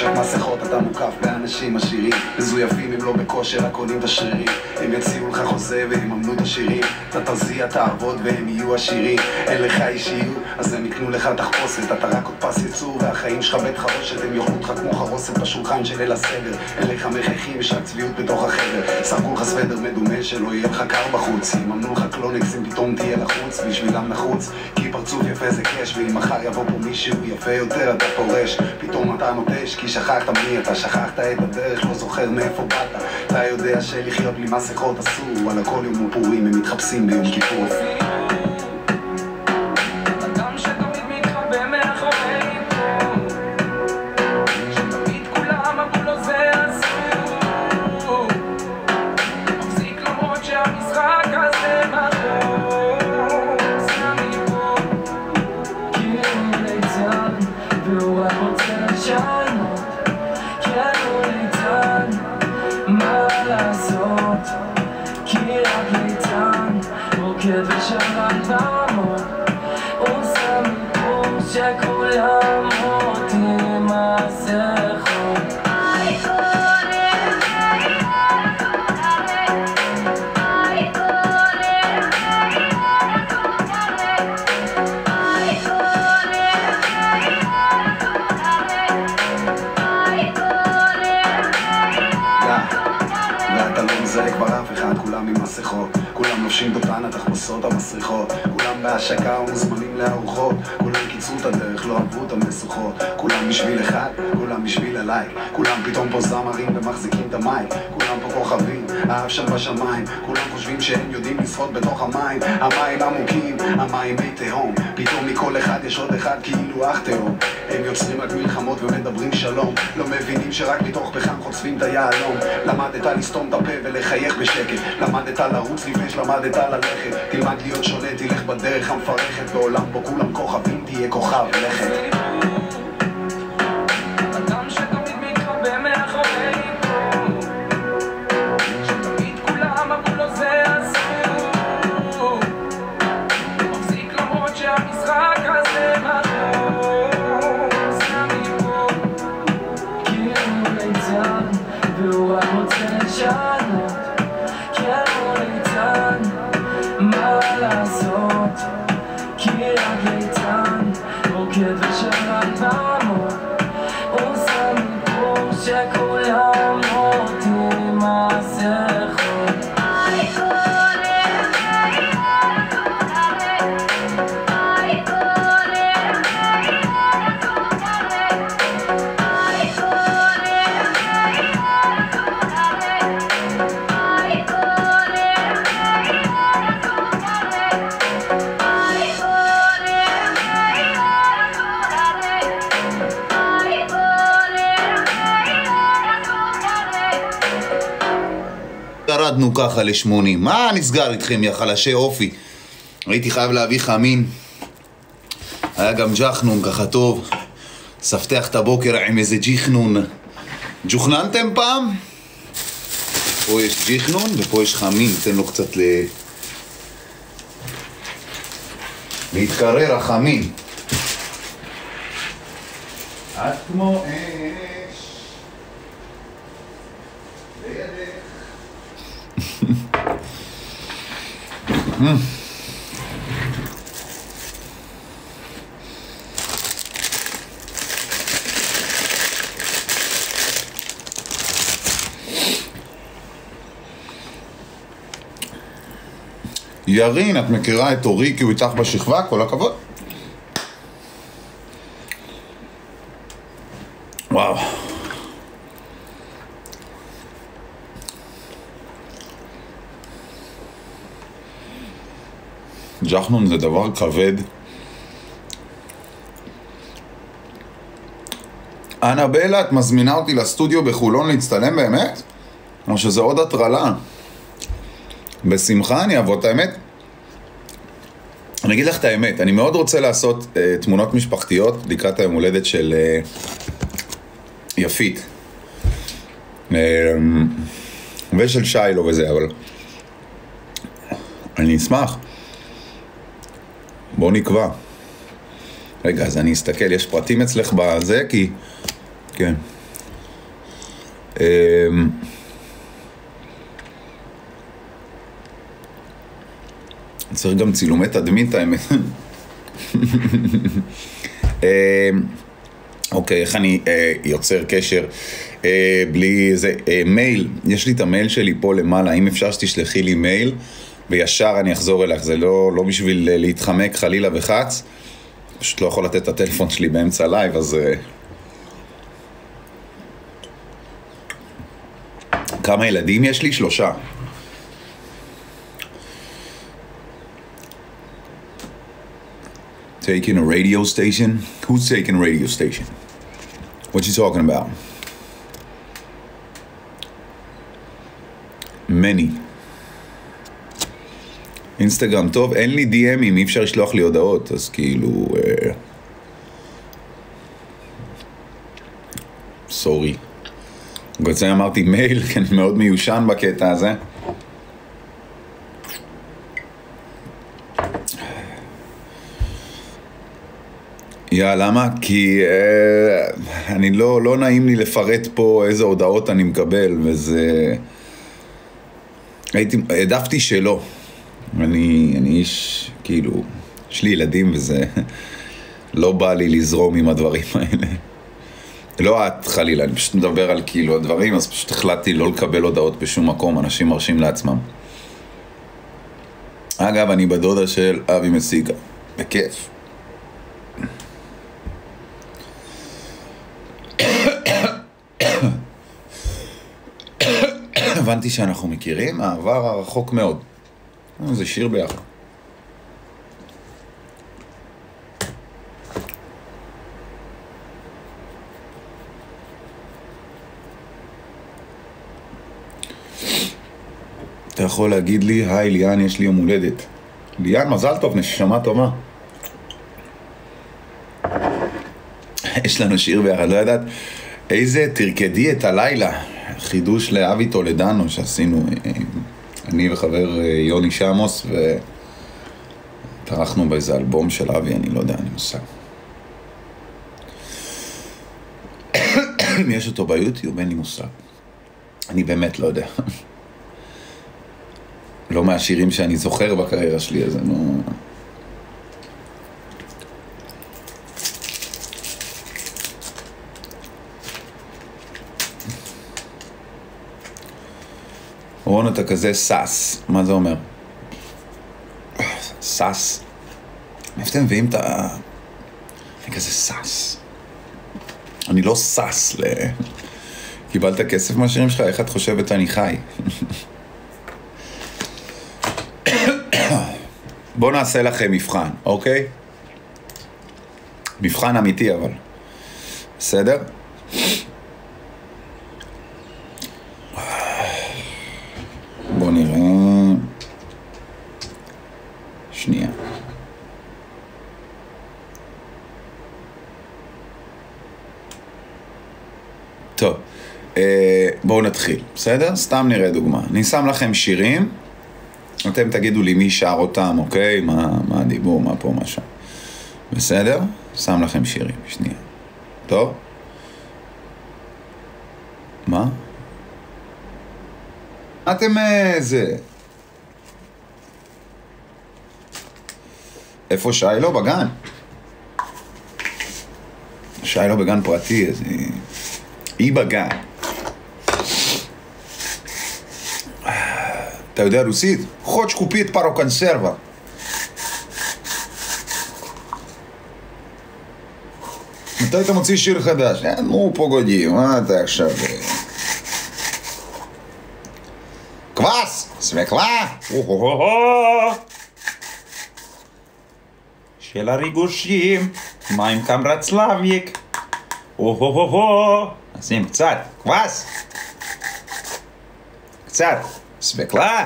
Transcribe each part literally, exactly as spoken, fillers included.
חושך מסכות, אתה מוקף באנשים עשירים מזויפים, הם לא בכושר, הקונים את השרירים. הם יציעו לך חוזה והם יממנו את השירים. אתה תרזיע, תעבוד והם יהיו עשירים. אין לך אישיות, אז הם יקנו לך תחפושת. אתה רק עוד פס יצור והחיים שלך בית חרושת. הם יאכלו אותך כמו חרוסת בשולחן של ליל הסדר. אין לך מחייכים, יש רק צביעות בתוך החדר. שרקו לך סוודר מדומה שלא יהיה לך קר בחוץ. יממנו לך קלונקס אם פתאום תהיה לחוץ, בשבילם נחוץ כי פרצוף יפה זה קש. ואם מחר יבוא פה מישהו יפה יותר אתה פורש. פתאום אתה נוטש כי שכחת מי אתה, שכחת את הדרך, לא זוכר מאיפה באת. אתה יודע שלחיות בלי מסכות אסור, על הכל יום ופורים הם מתחפשים ביום כיפור. כולם לובשים דותן התחפושות המסריחות, כולם בהשקה ומוזמנים לארוחות, כולם קיצרו את הדרך, לא אהבו את המשוכות, כולם בשביל אחד, כולם בשביל הלייק, כולם פתאום פה זמרים ומחזיקים את המייק, כולם פה כוכבים, האף שם בשמיים, כולם חושבים שהם יודעים לשחות בתוך המים, המים עמוקים, המים מי תהום, פתאום מכל אחד יש עוד אחד כאילו אח תהום, הם יוצרים רק מלחמות ומדברים שלום, לא מבינים שרק מתוך פחם חושפים את היעלום. למדת לסתום את הפה ולחייך בשקט, למדת לרוץ לפני שלמדת ללכת, תלמד להיות שונה, תלך בדרך המפרכת, בעולם בו כולם כוכבים תהיה כוכב לכת. ירדנו ככה לשמונים, מה נסגר איתכם יא חלשי אופי? הייתי חייב להביא חמין, היה גם ג'חנון ככה טוב, ספתח את הבוקר עם איזה ג'יחנון. ג'וחננתם פעם? פה יש ג'יחנון ופה יש חמין, ניתן לו קצת ל... להתקרר החמין. את כמו אש לידך. ירין, את מכירה את אורי כי הוא איתך בשכבה? כל הכבוד. וואו. ג'חנון זה דבר כבד. אנבלה, את מזמינה אותי לסטודיו בחולון להצטלם באמת? או שזה עוד הטרלה? בשמחה אני אבוא את האמת. אני אגיד לך את האמת, אני מאוד רוצה לעשות אה, תמונות משפחתיות לקראת היום הולדת של אה, יפית אה, ושל שיילו וזה, אבל אני אשמח. בוא נקבע. רגע, אז אני אסתכל, יש פרטים אצלך בזה, כי... כן. צריך גם צילומי תדמית, האמת. אוקיי, איך אני יוצר קשר בלי איזה מייל? יש לי את המייל שלי פה למעלה, האם אפשר שתשלחי לי מייל וישר אני אחזור אליך? זה לא, לא בשביל להתחמק חלילה וחץ, פשוט לא יכול לתת את הטלפון שלי באמצע לייב, אז... כמה ילדים יש לי? שלושה. Taking a radio station? Who's taking a radio station? What you talking about? Many. אינסטגרם טוב, אין לי די אמים, אי אפשר לשלוח לי הודעות, אז כאילו... סורי. בגלל זה אמרתי מייל, כי אני מאוד מיושן בקטע הזה. יא, למה? כי אה, אני לא, לא נעים לי לפרט פה איזה הודעות אני מקבל, וזה... הייתי, העדפתי שלא. אני, אני איש, כאילו, יש לי ילדים וזה... לא בא לי לזרום עם הדברים האלה. לא את חלילה, אני פשוט מדבר על כאילו הדברים, אז פשוט החלטתי לא לקבל הודעות בשום מקום, אנשים מרשים לעצמם. אגב, אני בדודה של אבי מסיגה, בכיף. הבנתי שאנחנו מכירים, העבר הרחוק מאוד. זה שיר ביחד. אתה יכול להגיד לי, היי ליאן, יש לי יום הולדת. ליאן, מזל טוב, נשמה טובה. יש לנו שיר ביחד, לא יודעת איזה תרקדי את הלילה. חידוש לאבי טולדנו שעשינו, אני וחבר יוני שמוס, ותרחנו באיזה אלבום של אבי, אני לא יודע, אני מושג. אם יש אותו ביוטיוב, אין לי מושג. אני באמת לא יודע. לא מהשירים שאני זוכר בקריירה שלי, אז אני לא... רון, אתה כזה סס. מה זה אומר? סס. מאיפה אתם מביאים את ה... אני כזה סס. אני לא סס ל... קיבלת כסף מהשירים שלך? איך את חושבת אני חי? בואו נעשה לכם מבחן, אוקיי? מבחן אמיתי אבל. בסדר? בואו נראה... שנייה. טוב, אה, בואו נתחיל, בסדר? סתם נראה דוגמה. אני שם לכם שירים, אתם תגידו לי מי שר אותם, אוקיי? מה, מה הדיבור, מה פה, מה שם. בסדר? שם לכם שירים, שנייה. טוב? מה? אתם איזה... איפה שיילו? בגן. שיילו בגן פרטי, איזה... היא בגן. אתה יודע רוסית? хочешь купить пару консервов? מתי אתה מוציא שיר חדש? נו, פוגודי, מה אתה עכשיו? קווס! סמקלה! של הריגושים, מים קמרצלביק. או-הו-הו-הו! נשים קצת, קווס! קצת, סמקלה!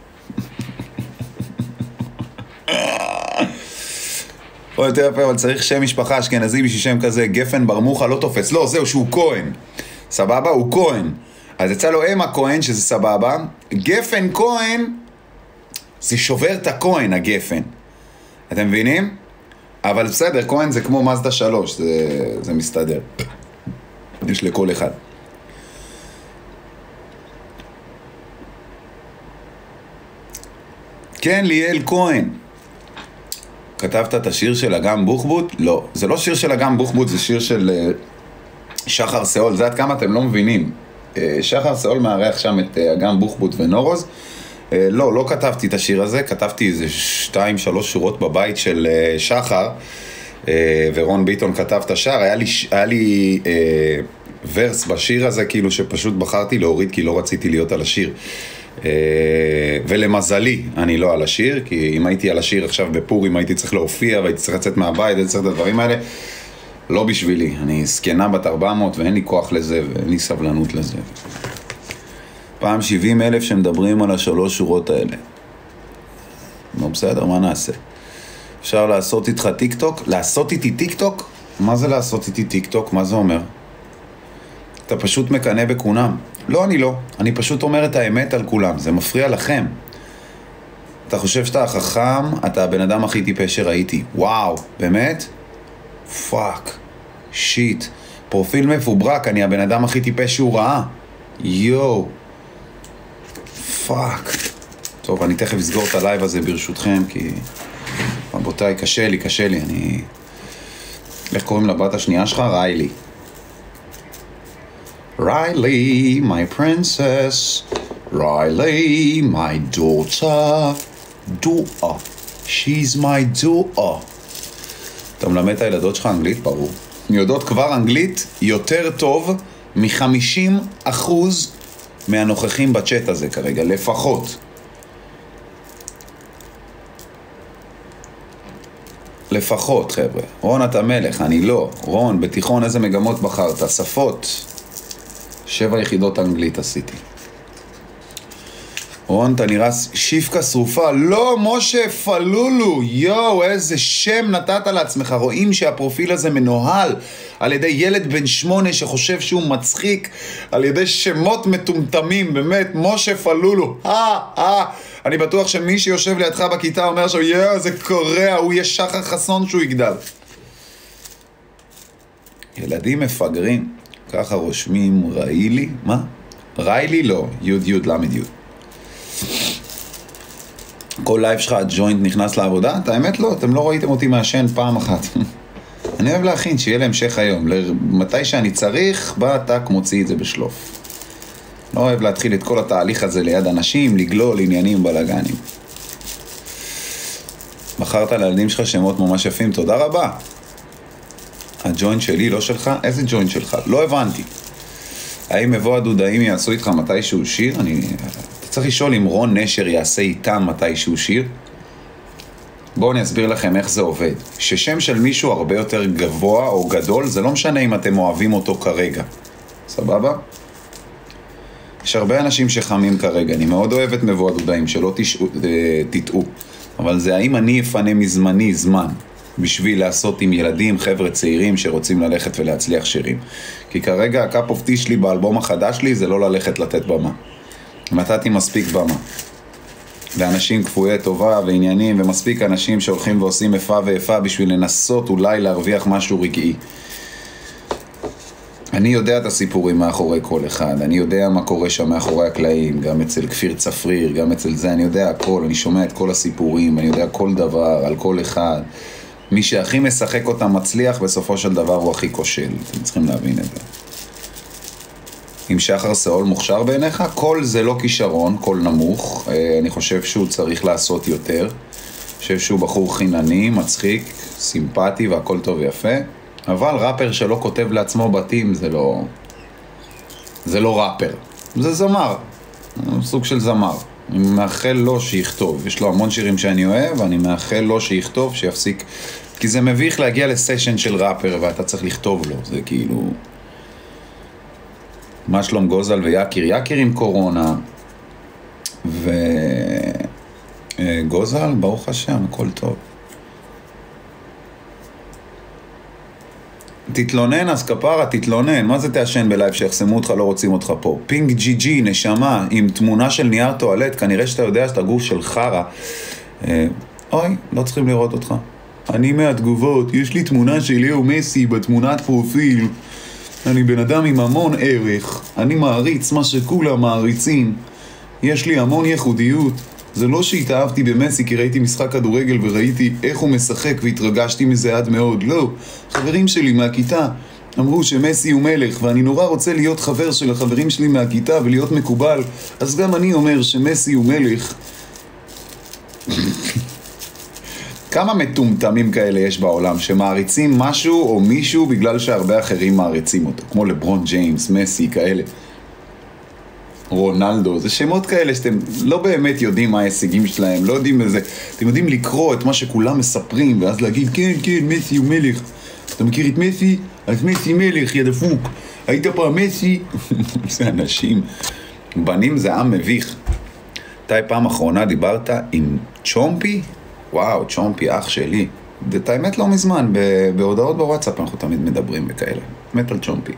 או יותר יפה, אבל צריך שם משפחה אשכנזי בשביל שם כזה, גפן ברמוחה לא תופס. לא, זהו, שהוא כהן. סבבה? הוא כהן. אז יצא לו אמה כהן, שזה סבבה. גפן כהן, זה שובר את הכהן, הגפן. אתם מבינים? אבל בסדר, כהן זה כמו מזדה שלוש, זה, זה מסתדר. יש לכל אחד. כן, ליאל כהן. כתבת את השיר של אגם בוחבוט? לא, זה לא שיר של אגם בוחבוט, זה שיר של שחר סאול, זה עד כמה אתם לא מבינים. שחר סאול מארח שם את אגם בוחבוט ונורוז. לא, לא כתבתי את השיר הזה, כתבתי איזה שתיים, שלוש שורות בבית של שחר, ורון ביטון כתב את השיר. היה לי, היה לי אה, ורס בשיר הזה, כאילו שפשוט בחרתי להוריד, כי לא רציתי להיות על השיר. אה, ולמזלי, אני לא על השיר, כי אם הייתי על השיר עכשיו בפורים, הייתי צריך להופיע, והייתי צריך לצאת מהבית, הייתי צריך את הדברים האלה. לא בשבילי, אני סקנה בת ארבע מאות, ואין לי כוח לזה, ואין לי סבלנות לזה. פעם שבעים אלף שמדברים על השלוש שורות האלה. לא בסדר, מה נעשה? אפשר לעשות איתך טיק טוק? לעשות איתי טיק טוק? מה זה לעשות איתי טיק טוק? מה זה אומר? אתה פשוט מקנה בכולם. לא, אני לא. אני פשוט אומר את האמת על כולם. זה מפריע לכם. אתה חושב שאתה החכם, אתה הבן אדם הכי טיפש שראיתי. וואו, באמת? פאק. שיט. פרופיל מפוברק, אני הבן אדם הכי טיפש שהוא ראה. יו. פאק. טוב, אני תכף אסגור את הלייב הזה ברשותכם, כי... רבותיי, קשה לי, קשה לי, אני... איך קוראים לבת השנייה שלך? ריילי. ריילי, my princess. ריילי, my daughter. דואה. She's my daughter. אתה מלמד את הילדות שלך אנגלית? ברור. הן יודעות כבר אנגלית יותר טוב מ-חמישים אחוז מהנוכחים בצ'אט הזה כרגע, לפחות. לפחות, חבר'ה. רון, אתה מלך, אני לא. רון, בתיכון איזה מגמות בחרת? שפות. שבע יחידות אנגלית עשיתי. רון, אתה נראה שיפקה שרופה. לא, משה פלולו. יו, איזה שם נתת לעצמך. רואים שהפרופיל הזה מנוהל על ידי ילד בן שמונה שחושב שהוא מצחיק, על ידי שמות מטומטמים, באמת, משה פלולו. אה, אה. אני בטוח שמי שיושב לידך בכיתה אומר שהוא, יאו, זה קורע, הוא יהיה שחר חסון שהוא יגדל. ילדים מפגרים, ככה רושמים ריילי, מה? ריילי לא, יוד יוד למד יוד. כל לייב שלך הג'וינט נכנס לעבודה? את האמת לא, אתם לא ראיתם אותי מעשן פעם אחת. אני אוהב להכין שיהיה להמשך היום, מתי שאני צריך, בא טק מוציא את זה בשלוף. לא אוהב להתחיל את כל התהליך הזה ליד אנשים, לגלול עניינים בלגנים. בחרת לילדים שלך שמות ממש יפים, תודה רבה. הג'וינט שלי, לא שלך? איזה ג'וינט שלך? לא הבנתי. האם מבוא הדודאים יעשו איתך מתישהו שיר? אני... אתה צריך לשאול אם רון נשר יעשה איתם מתישהו שיר. בואו אני אסביר לכם איך זה עובד. ששם של מישהו הרבה יותר גבוה או גדול, זה לא משנה אם אתם אוהבים אותו כרגע. סבבה? יש הרבה אנשים שחמים כרגע, אני מאוד אוהב את מבוא הדודאים, שלא תטעו. אבל זה האם אני אפנה מזמני זמן, בשביל לעשות עם ילדים, חבר'ה צעירים שרוצים ללכת ולהצליח שירים. כי כרגע הקאפ אוף טי שלי באלבום החדש שלי זה לא ללכת לתת במה. נתתי מספיק במה. ואנשים כפויי טובה ועניינים, ומספיק אנשים שהולכים ועושים איפה ואיפה בשביל לנסות אולי להרוויח משהו רגעי. אני יודע את הסיפורים מאחורי כל אחד, אני יודע מה קורה שם מאחורי הקלעים, גם אצל כפיר צפריר, גם אצל זה, אני יודע הכל, אני שומע את כל הסיפורים, אני יודע כל דבר, על כל אחד. מי שהכי משחק אותם מצליח, בסופו של דבר הוא הכי כושל, אתם צריכים להבין את זה. אם שחר סאול מוכשר בעיניך, כל זה לא כישרון, כל נמוך, אני חושב שהוא צריך לעשות יותר, אני חושב שהוא בחור חינני, מצחיק, סימפטי והכל טוב ויפה, אבל ראפר שלא כותב לעצמו בתים זה לא... זה לא ראפר, זה זמר, סוג של זמר. אני מאחל לו שיכתוב, יש לו המון שירים שאני אוהב, ואני מאחל לו שיכתוב, שיפסיק, כי זה מביך להגיע לסשן של ראפר ואתה צריך לכתוב לו, זה כאילו... מה שלום גוזל ויקיר, יקיר עם קורונה, וגוזל, ברוך השם, הכל טוב. תתלונן, אז כפרה, תתלונן. מה זה תאשן בלייב שיחסמו אותך, לא רוצים אותך פה? פינג ג'י ג'י, נשמה, עם תמונה של נייר טואלט, כנראה שאתה יודע שאתה גוף של חרה. אוי, לא צריכים לראות אותך. אני מהתגובות, יש לי תמונה של ליאו מסי בתמונת פרופיל. אני בן אדם עם המון ערך. אני מעריץ מה שכולם מעריצים. יש לי המון ייחודיות. זה לא שהתאהבתי במסי כי ראיתי משחק כדורגל וראיתי איך הוא משחק והתרגשתי מזה עד מאוד, לא. חברים שלי מהכיתה אמרו שמסי הוא מלך, ואני נורא רוצה להיות חבר של החברים שלי מהכיתה ולהיות מקובל, אז גם אני אומר שמסי הוא מלך. כמה מטומטמים כאלה יש בעולם שמעריצים משהו או מישהו בגלל שהרבה אחרים מעריצים אותו, כמו לברון ג'יימס, מסי, כאלה. רונלדו, זה שמות כאלה שאתם לא באמת יודעים מה ההישגים שלהם, לא יודעים איזה, אתם יודעים לקרוא את מה שכולם מספרים ואז להגיד כן, כן, מסי הוא מלך. אתה מכיר את מסי? אז מסי מלך, יא דפוק. היית פעם מסי? זה אנשים. בנים זה עם מביך. מתי פעם אחרונה דיברת עם צ'ומפי? וואו, צ'ומפי, אח שלי. את האמת לא מזמן, בהודעות בוואטסאפ אנחנו תמיד מדברים בכאלה. מת על צ'ומפי.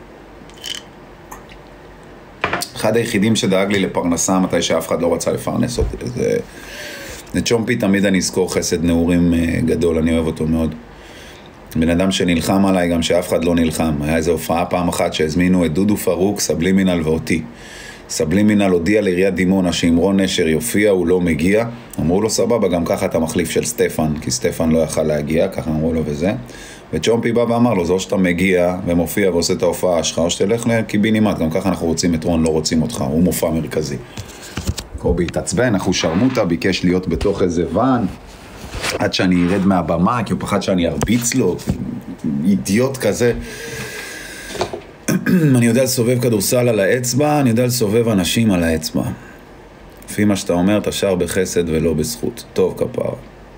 אחד היחידים שדאג לי לפרנסה מתי שאף אחד לא רצה לפרנס אותי. זה... זה צ'ומפי תמיד אני אזכור חסד נעורים גדול, אני אוהב אותו מאוד. בן אדם שנלחם עליי גם שאף אחד לא נלחם. היה איזו הופעה פעם אחת שהזמינו את דודו פרוק, סבלימינל ואותי. סבלימינל הודיע לעיריית דימונה שאם רון נשר יופיע הוא לא מגיע. אמרו לו סבבה, גם ככה אתה מחליף של סטפן, כי סטפן לא יכל להגיע, ככה אמרו לו וזה. וצ'ומפי בא ואמר לו, זה או שאתה מגיע ומופיע ועושה את ההופעה שלך, או שתלך לקיבינימט, גם ככה אנחנו רוצים את רון, לא רוצים אותך, הוא מופע מרכזי. קובי התעצבן, אנחנו שרמוטה, ביקש להיות בתוך איזה ואן, עד שאני ירד מהבמה, כי הוא פחד שאני ארביץ לו, אידיוט כזה. אני יודע לסובב כדורסל על האצבע, אני יודע לסובב אנשים על האצבע. לפי מה שאתה אומר, אתה שר בחסד ולא בזכות. טוב כפר.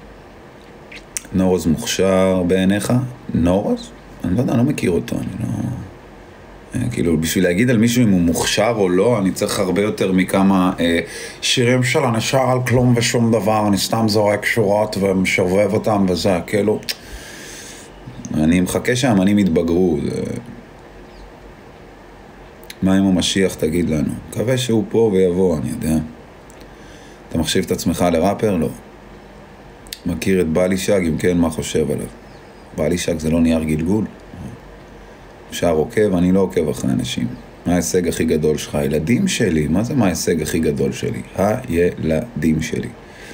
נורוז מוכשר בעיניך? נורוז? אני לא יודע, אני לא מכיר אותו, אני לא... כאילו, בשביל להגיד על מישהו אם הוא מוכשר או לא, אני צריך הרבה יותר מכמה אה, שירים של אני שר על כלום ושום דבר, אני סתם זורק שורות ומשובב אותם וזה, כאילו... אני מחכה שהאמנים יתבגרו, זה... מה אם המשיח תגיד לנו? מקווה שהוא פה ויבוא, אני יודע. אתה מחשיב את עצמך לראפר? לא. מכיר את בלישג, אם כן, מה חושב עליו? בלישג זה לא נייר גלגול? אפשר עוקב, אני לא עוקב אחרי אנשים. מה ההישג הכי גדול שלך? הילדים שלי. מה זה מה ההישג הכי גדול שלי? הילדים שלי.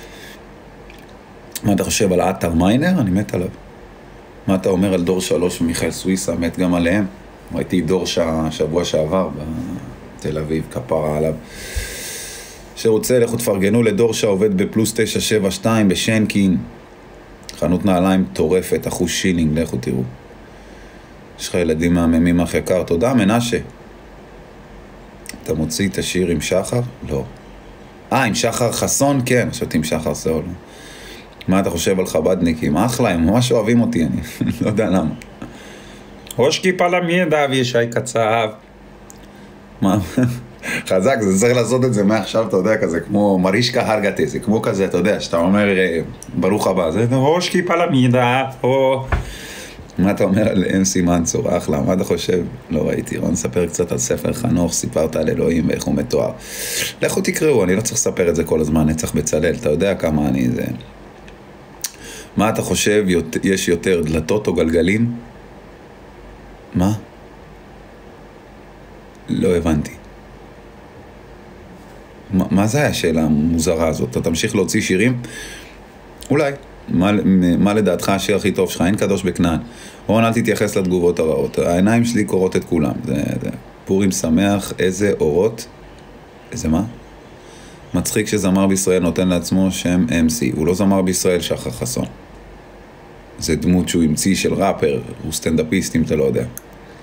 מה אתה חושב על עטר מיינר? אני מת עליו. מה אתה אומר על דור שלוש ומיכאל סוויסה? מת גם עליהם. ראיתי דור שבוע שעבר בתל אביב, כפרה עליו. שרוצה, לכו תפרגנו לדור שעובד בפלוס תשע שבע שתיים בשנקין. חנות נעליים טורפת, אחוז שילינג, לכו תראו. יש לך ילדים מהממים אח יקר, תודה מנשה. אתה מוציא את השיר עם שחר? לא. אה, עם שחר חסון? כן, חשבתי עם שחר סאול. מה אתה חושב על חבדניקים? אחלה, הם ממש אוהבים אותי, אני לא יודע למה. ראש כיפה למידע וישי קצב. מה? חזק, זה צריך לעשות את זה מעכשיו, אתה יודע, כזה כמו מרישקה הרגתי, זה כמו כזה, אתה יודע, שאתה אומר ברוך הבא, זה ראש כיפה למידע, או... מה אתה אומר על אמסי מנצור? אחלה, מה אתה חושב? לא ראיתי, רון ספר קצת על ספר חנוך, סיפרת על אלוהים ואיך הוא מתואר. לכו תקראו, אני לא צריך לספר את זה כל הזמן, אני צריך בצלל, אתה יודע כמה אני זה... מה אתה חושב, יש יותר דלתות או גלגלים? מה? לא הבנתי. מה, מה זה השאלה המוזרה הזאת? אתה תמשיך להוציא שירים? אולי. מה, מה לדעתך השיר הכי טוב שלך? אין קדוש בכנען. רון, אל תתייחס לתגובות הרעות. העיניים שלי קורות את כולם. זה, זה. פורים שמח, איזה אורות? איזה מה? מצחיק שזמר בישראל נותן לעצמו שם אם סי. הוא לא זמר בישראל, שחר חסון. זה דמות שהוא המציא של ראפר, הוא סטנדאפיסט, אם אתה לא יודע.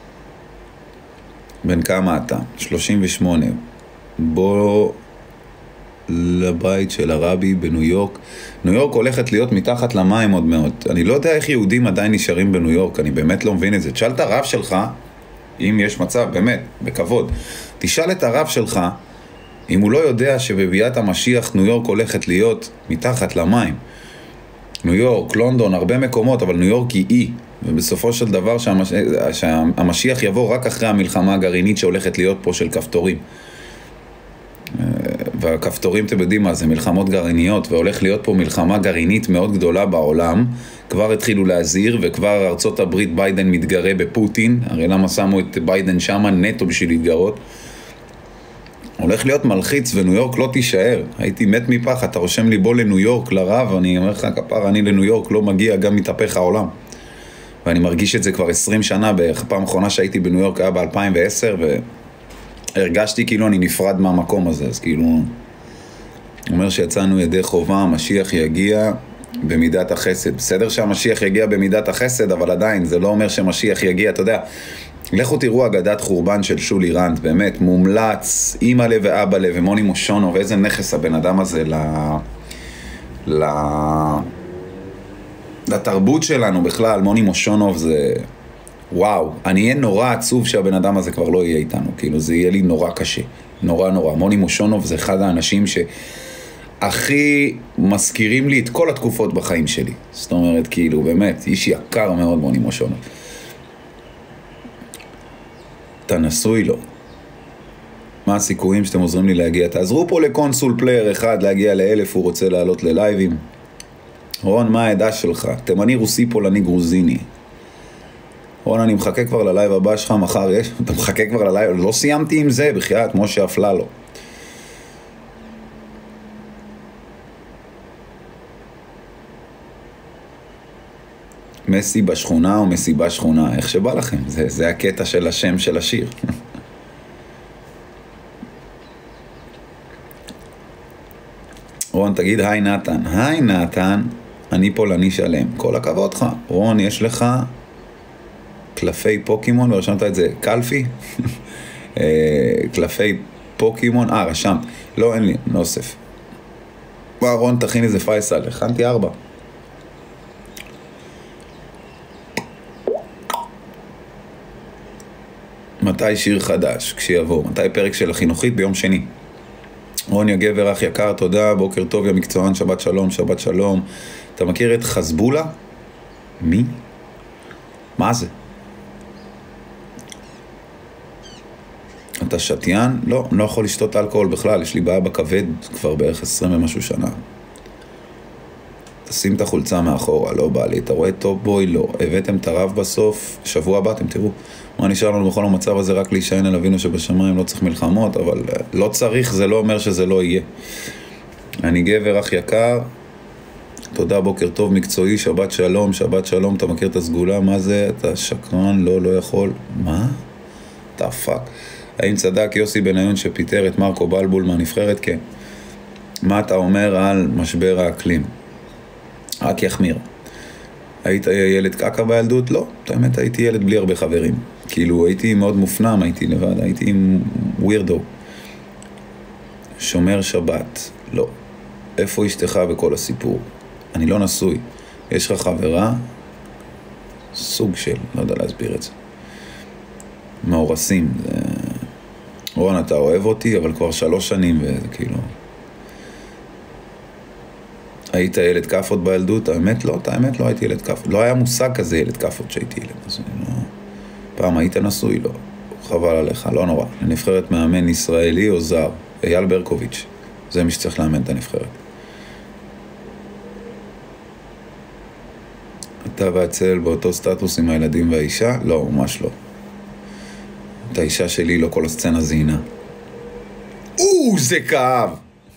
בן כמה אתה? שלושים ושמונה. בוא לבית של הרבי בניו יורק. ניו יורק הולכת להיות מתחת למים עוד מאוד. אני לא יודע איך יהודים עדיין נשארים בניו יורק, אני באמת לא מבין את זה. תשאל את הרב שלך, אם יש מצב, באמת, בכבוד. תשאל את הרב שלך, אם הוא לא יודע שבביאת המשיח ניו יורק הולכת להיות מתחת למים. ניו יורק, לונדון, הרבה מקומות, אבל ניו יורק היא אי. ובסופו של דבר שהמש... שהמשיח יבוא רק אחרי המלחמה הגרעינית שהולכת להיות פה של כפתורים. והכפתורים, אתם יודעים מה, זה מלחמות גרעיניות, והולך להיות פה מלחמה גרעינית מאוד גדולה בעולם. כבר התחילו להזהיר, וכבר ארצות הברית ביידן מתגרה בפוטין. הרי למה שמו את ביידן שמה נטו בשביל להתגרות? הולך להיות מלחיץ וניו יורק לא תישאר. הייתי מת מפח, אתה רושם לי בוא לניו יורק, לרב, אני אומר לך כפר, אני לניו יורק לא מגיע, גם מתהפך העולם. ואני מרגיש את זה כבר עשרים שנה, בפעם האחרונה שהייתי בניו יורק היה ב-אלפיים ועשר, והרגשתי כאילו אני נפרד מהמקום הזה, אז כאילו, אומר שיצאנו ידי חובה, המשיח יגיע במידת החסד. בסדר שהמשיח יגיע במידת החסד, אבל עדיין זה לא אומר שמשיח יגיע, אתה יודע, לכו תראו אגדת חורבן של שולי רנד, באמת, מומלץ, אמא לב ואבא לב ומוני מושונוב, ואיזה נכס הבן אדם הזה ל... ל... לתרבות שלנו בכלל. מוני מושונוב זה... וואו, אני אהיה נורא עצוב שהבן אדם הזה כבר לא יהיה איתנו, כאילו זה יהיה לי נורא קשה, נורא נורא. מוני מושונוב זה אחד האנשים שהכי מזכירים לי את כל התקופות בחיים שלי, זאת אומרת, כאילו, באמת, איש יקר מאוד מוני מושונוב. אתה נשוי לו. מה הסיכויים שאתם עוזרים לי להגיע? תעזרו פה לקונסול פלייר אחד להגיע לאלף, הוא רוצה לעלות ללייבים. רון, מה העדה שלך? תימני, רוסי, פולני, גרוזיני. רון, אני מחכה כבר ללייב הבא שלך, מחר יש? אתה מחכה כבר ללייב? לא סיימתי עם זה, בחייאת, משה אפללו. מסי בשכונה או מסי בשכונה, איך שבא לכם, זה, זה הקטע של השם של השיר. רון, תגיד היי נתן. היי נתן, אני פולני שלם, כל הכבוד לך. רון, יש לך קלפי פוקימון, ורשמת את זה קלפי? קלפי פוקימון, אה, רשמת. לא, אין לי, נוסף. בוא, רון, תכין איזה פייסל, הכנתי ארבע. מתי שיר חדש? כשיבוא. מתי פרק של החינוכית? ביום שני. רון יגבר, אח יקר, תודה, בוקר טוב, יא מקצוען, שבת שלום, שבת שלום. אתה מכיר את חזבולה? מי? מה זה? אתה שתיין? לא, אני לא יכול לשתות אלכוהול בכלל, יש לי בעיה בכבד כבר בערך עשרים ומשהו שנה. תשים את החולצה מאחורה, לא בא לי. אתה רואה טופ בוי? לא. הבאתם את הרב בסוף, שבוע הבא, אתם תראו. מה נשאר לנו בכל המצב הזה? רק להישען על אבינו שבשמיים, לא צריך מלחמות, אבל לא צריך, זה לא אומר שזה לא יהיה. אני גבר, אח יקר, תודה, בוקר טוב, מקצועי, שבת שלום, שבת שלום, אתה מכיר את הסגולה? מה זה? אתה שקרן? לא, לא יכול. מה? אתה פאק. האם צדק יוסי בניון שפיטר את מרקו בלבול מהנבחרת? כן. מה אתה אומר על משבר האקלים? רק יחמיר. היית ילד קקה בילדות? לא. האמת, הייתי ילד בלי הרבה חברים. כאילו, הייתי מאוד מופנם, הייתי לבד, הייתי עם ווירדו. שומר שבת? לא. איפה אשתך בכל הסיפור? אני לא נשוי. יש לך חברה? סוג של, לא יודע להסביר את זה. מאורסים. זה... רון, אתה אוהב אותי, אבל כבר שלוש שנים, וזה כאילו... היית ילד כפות בילדות? האמת לא, האמת לא הייתי ילד כפות. לא היה מושג כזה ילד כפות שהייתי ילד. אז לא... פעם היית נשוי? לא. חבל עליך, לא נורא. לנבחרת מאמן ישראלי או זר? אייל ברקוביץ'. זה מי שצריך לאמן את הנבחרת. אתה והצל באותו סטטוס עם הילדים והאישה? לא, ממש לא. את האישה שלי לא כל הסצנה זינה. או, זה כאב!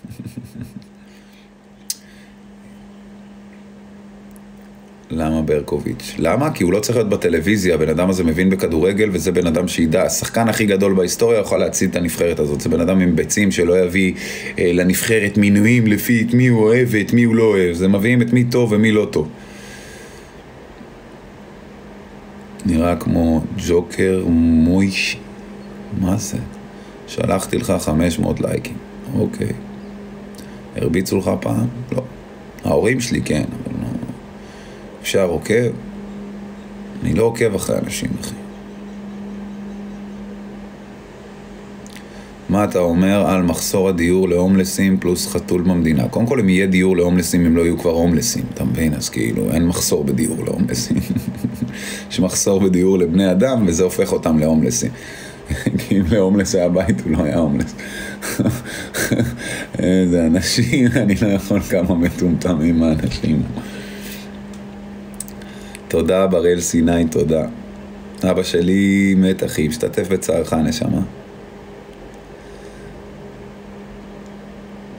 למה ברקוביץ'? למה? כי הוא לא צריך להיות בטלוויזיה, הבן אדם הזה מבין בכדורגל, וזה בן אדם שידע. השחקן הכי גדול בהיסטוריה יכול להציל את הנבחרת הזאת. זה בן אדם עם ביצים שלא יביא אה, לנבחרת מינויים לפי את מי הוא אוהב ואת מי הוא לא אוהב. זה מביאים את מי טוב ומי לא טוב. נראה כמו ג'וקר מויש. מה זה? שלחתי לך חמש מאות לייקים. אוקיי. הרביצו לך פעם? לא. ההורים שלי כן, אבל לא. אפשר עוקב? אני לא עוקב אחרי אנשים, אחי. מה אתה אומר על מחסור הדיור להומלסים פלוס חתול במדינה? קודם כל, אם יהיה דיור להומלסים, אם לא יהיו כבר הומלסים, אתה מבין? אז כאילו, אין מחסור בדיור להומלסים. יש מחסור בדיור לבני אדם, וזה הופך אותם להומלסים. כי אם להומלס היה בית, הוא לא היה הומלס. איזה אנשים, אני לא יכול כמה מטומטמים מהאנשים. תודה, בראל סיני, תודה. אבא שלי מת, אחי, משתתף בצערך, נשמה.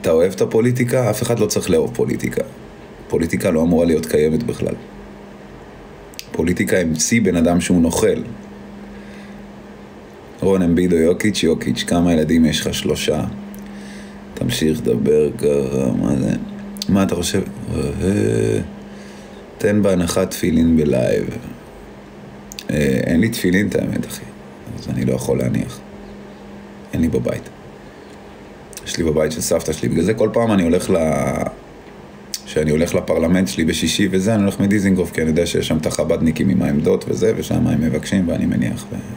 אתה אוהב את הפוליטיקה? אף אחד לא צריך לאהוב פוליטיקה. פוליטיקה לא אמורה להיות קיימת בכלל. פוליטיקה המציא בן אדם שהוא נוכל. רון אמביד או יוקיץ', יוקיץ', כמה ילדים יש לך? שלושה. תמשיך לדבר ככה, מה זה? מה אתה חושב? תן בהנחה תפילין בלייב. אין לי תפילין, את האמת, אחי. אז אני לא יכול להניח. אין לי בבית. יש לי בבית של סבתא שלי. בגלל זה כל פעם אני הולך ל... שאני הולך לפרלמנט שלי בשישי וזה, אני הולך מדיזינגוף, כי אני יודע שיש שם את החבדניקים עם העמדות וזה, ושם הם מבקשים ואני מניח. ו...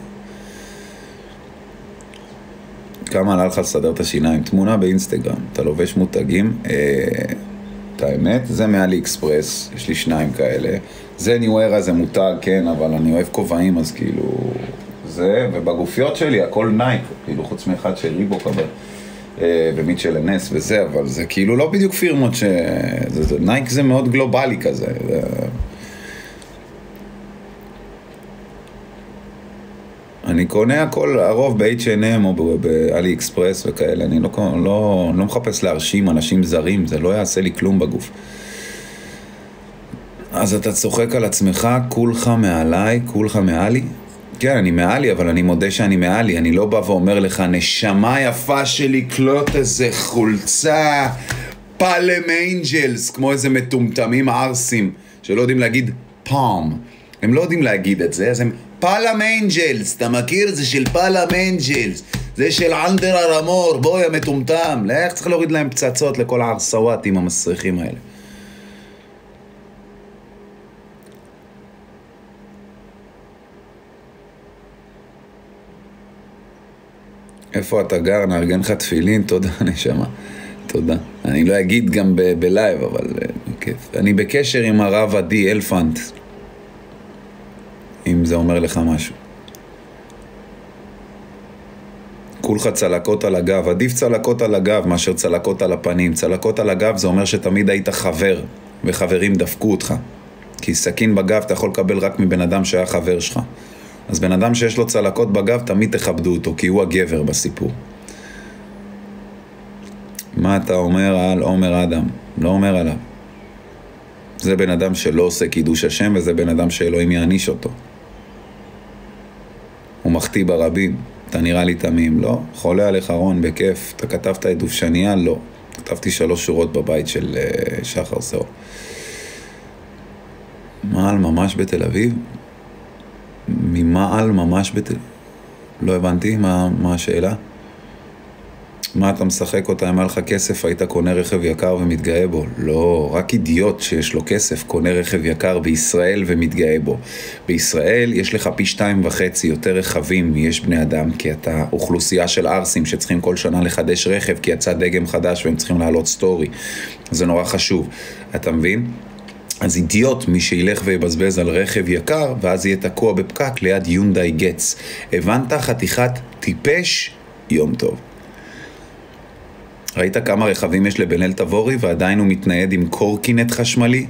כמה עלה לך לסדר את השיניים? תמונה באינסטגרם, אתה לובש מותגים, אה, את האמת, זה מאלי אקספרס, יש לי שניים כאלה, זה ניוארה, זה מותג, כן, אבל אני אוהב כובעים, אז כאילו, זה, ובגופיות שלי, הכל נייק, כאילו חוץ מאחד של ריבוק, אבל, אה, ומיט של הנס וזה, אבל זה כאילו לא בדיוק פירמות ש... זה, זה, נייק זה מאוד גלובלי כזה, זה... אני קונה הכל, הרוב ב-אייץ' אנד אם או באלי אקספרס וכאלה, אני לא, לא, לא מחפש להרשים אנשים זרים, זה לא יעשה לי כלום בגוף. אז אתה צוחק על עצמך, כולך מעליי, כולך מעלי? כן, אני מעלי, אבל אני מודה שאני מעלי, אני לא בא ואומר לך, נשמה יפה שלי, קלוט איזה חולצה, פלם אנג'לס, כמו איזה מטומטמים ערסים, שלא יודעים להגיד פאם. הם לא יודעים להגיד את זה, אז הם... פלם אנג'לס, אתה מכיר? זה של פלם אנג'לס, זה של אנדר הרמור, בואי המטומטם, איך צריך להוריד להם פצצות לכל הערסוואטים המסריחים האלה? איפה אתה גר? נארגן לך תפילין? תודה, נשמה, תודה. אני לא אגיד גם ב- בלייב, אבל כיף. אני בקשר עם הרב עדי אלפנט, אם זה אומר לך משהו. כולך צלקות על הגב, עדיף צלקות על הגב מאשר צלקות על הפנים. צלקות על הגב זה אומר שתמיד היית חבר, וחברים דפקו אותך. כי סכין בגב אתה יכול לקבל רק מבן אדם שהיה חבר שלך. אז בן אדם שיש לו צלקות בגב, תמיד תכבדו אותו, כי הוא הגבר בסיפור. מה אתה אומר על עומר אדם? לא אומר עליו. זה בן אדם שלא עושה קידוש השם, וזה בן אדם שאלוהים יעניש אותו. הוא מחטיא ברבים. אתה נראה לי תמים, לא? חולה עליך רון, בכיף. אתה כתבת את דובשניה? לא. כתבתי שלוש שורות בבית של uh, שחר סאו. מעל ממש בתל אביב? ממעל ממש בתל... לא הבנתי, מה, מה השאלה? מה אתה משחק אותה? אם היה לך כסף, היית קונה רכב יקר ומתגאה בו. לא, רק אידיוט שיש לו כסף קונה רכב יקר בישראל ומתגאה בו. בישראל יש לך פי שתיים וחצי יותר רכבים יש בני אדם, כי אתה אוכלוסייה של ארסים שצריכים כל שנה לחדש רכב, כי יצא דגם חדש והם צריכים לעלות סטורי. זה נורא חשוב. אתה מבין? אז אידיוט מי שילך ויבזבז על רכב יקר, ואז יהיה תקוע בפקק ליד יונדאי גץ. הבנת? חתיכת טיפש? יום טוב. ראית כמה רכבים יש לבן-אל תבורי ועדיין הוא מתנייד עם קורקינט חשמלי?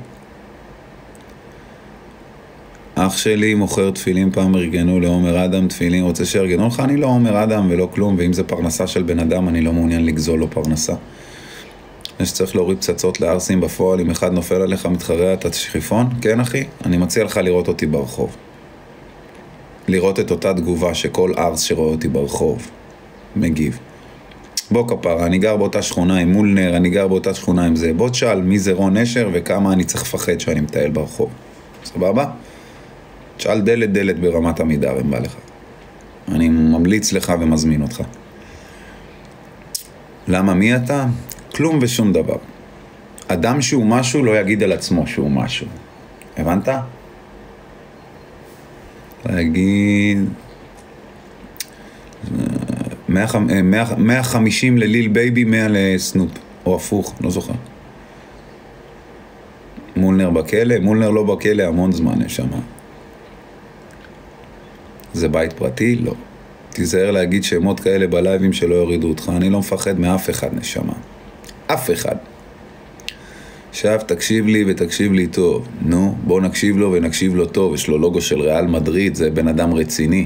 אח שלי מוכר תפילים, פעם ארגנו לעומר אדם תפילים, רוצה שארגנו לך? אני לא עומר אדם ולא כלום, ואם זה פרנסה של בן אדם אני לא מעוניין לגזול לו פרנסה. יש צריך להוריד פצצות לארסים בפועל, אם אחד נופל עליך מתחרע את השחיפון? כן אחי, אני מציע לך לראות אותי ברחוב. לראות את אותה תגובה שכל ארס שרואה אותי ברחוב מגיב. בוא כפרה, אני גר באותה שכונה עם מולנר, אני גר באותה שכונה עם זה. בוא תשאל מי זה רון נשר וכמה אני צריך לפחד שאני מטייל ברחוב. סבבה? תשאל דלת דלת ברמת עמידר אם בא לך. אני ממליץ לך ומזמין אותך. למה מי אתה? כלום ושום דבר. אדם שהוא משהו לא יגיד על עצמו שהוא משהו. הבנת? להגיד... מאה וחמישים לליל בייבי, מאה לסנופ, או הפוך, לא זוכר. מולנר בכלא? מולנר לא בכלא המון זמן, נשמה. זה בית פרטי? לא. תיזהר להגיד שמות כאלה בלייבים שלא יורידו אותך, אני לא מפחד מאף אחד, נשמה. אף אחד. עכשיו תקשיב לי ותקשיב לי טוב. נו, בוא נקשיב לו ונקשיב לו טוב. יש לו לוגו של ריאל מדריד, זה בן אדם רציני.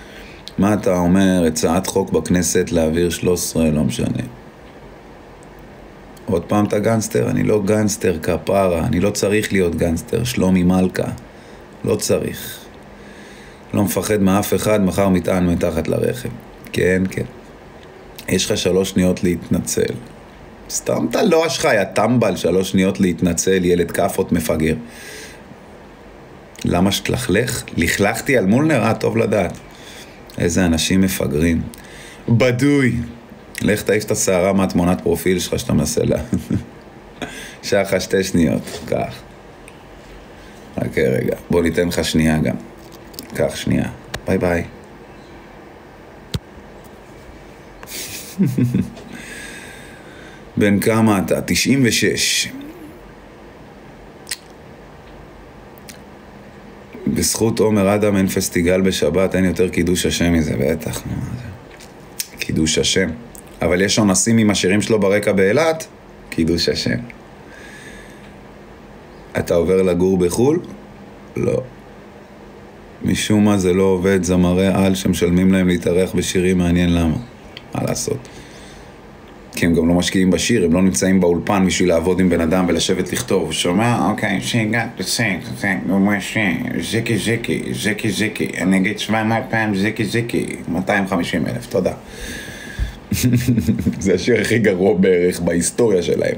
מה אתה אומר? הצעת חוק בכנסת להעביר שלוש עשרה, לא משנה. עוד פעם אתה גנסטר? אני לא גנסטר כפרה, אני לא צריך להיות גנסטר, שלומי מלכה. לא צריך. לא מפחד מאף אחד, מחר מטען מתחת לרכב. כן, כן. יש לך שלוש שניות להתנצל. סתם אתה לא אשך, יא טמבל, שלוש שניות להתנצל, ילד כפות מפגר. למה שתלכלך? לכלכתי על מולנר, אה, טוב לדעת. איזה אנשים מפגרים. בדוי. לך תעיף את השערה מהתמונת פרופיל שלך שאתה מנסה לה. שעה שתי שניות, כך. אוקיי, רגע. בוא ניתן לך שנייה גם. כך, שנייה. ביי ביי. בן כמה אתה? תשעים ושש. בזכות עומר אדם אין פסטיגל בשבת, אין יותר קידוש השם מזה, בטח. קידוש השם. אבל יש אונסים עם השירים שלו ברקע באילת, קידוש השם. אתה עובר לגור בחול? לא. משום מה זה לא עובד, זמרי על שמשלמים להם להתארח בשירים, מעניין למה. מה לעשות? כי הם גם לא משקיעים בשיר, הם לא נמצאים באולפן בשביל לעבוד עם בן אדם ולשבת לכתוב. הוא שומע, אוקיי, she got the sing, זיקי זיקי, זיקי זיקי, אני אגיד שבע מאות פעם זיקי זיקי, מאתיים וחמישים אלף, תודה. זה השיר הכי גרוע בערך בהיסטוריה שלהם.